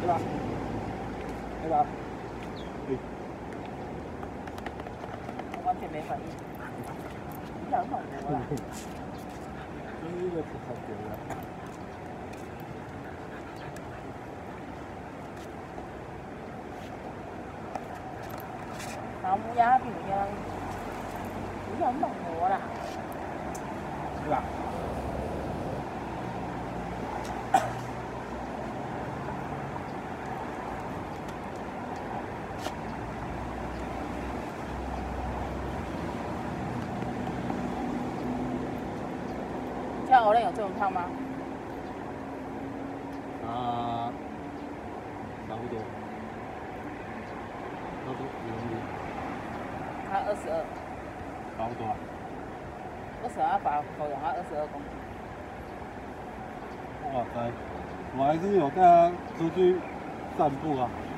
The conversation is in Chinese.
对吧？对吧？对。 完全没反应。你想弄我啦？ 就是一个不好丢的。 老母鸭饼呀，不要弄我啦！ 对吧？ 跳偶练有这么胖吗？ 啊，差不多。差不多5公斤。 他22， 差不多啊。 22把狗养到22公斤。 哇塞，我还是有带它出去散步啊。